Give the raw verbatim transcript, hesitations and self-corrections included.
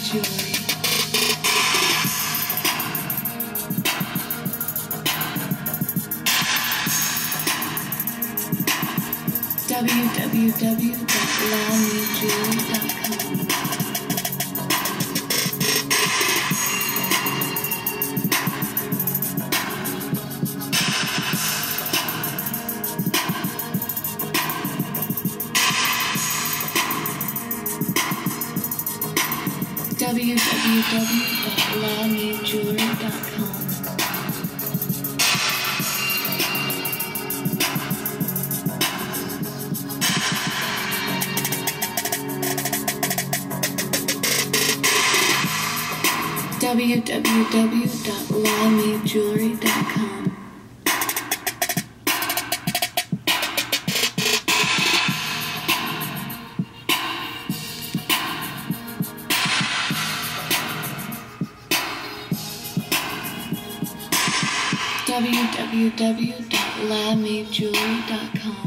Jewelry. w w w dot lami jewelry dot com. w w w dot lami jewelry dot com. w w w dot lami jewelry dot com. w w w dot lami jewelry dot com.